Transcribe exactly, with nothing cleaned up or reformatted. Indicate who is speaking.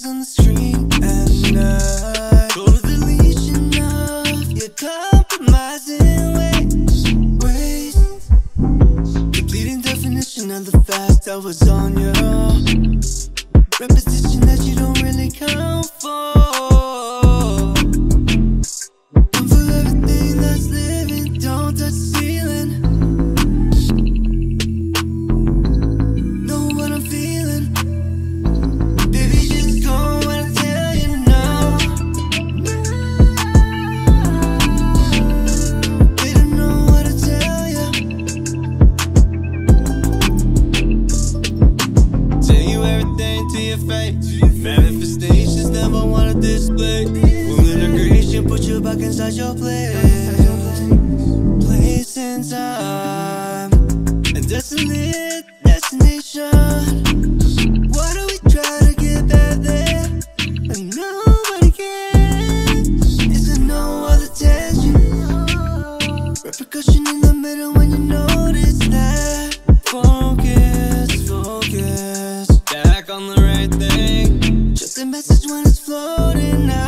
Speaker 1: on the screen, and I go to deletion of your compromising ways, ways. Completing definition of the fact I was on your repetition that you don't really count for. I'm for everything that's living, don't touch the ceiling. Know what I'm feeling, baby, just go when I tell you now. They don't know what to tell you. Tell you everything to your face. Manifestations never wanna display. Full integration, put you back inside your place. Place and time, and desolate destination. Why do we try to get back there, and nobody cares? Is there no other tension? Repercussion in the middle when you notice that. Focus, focus, back on the right thing. Just a message when it's floating out.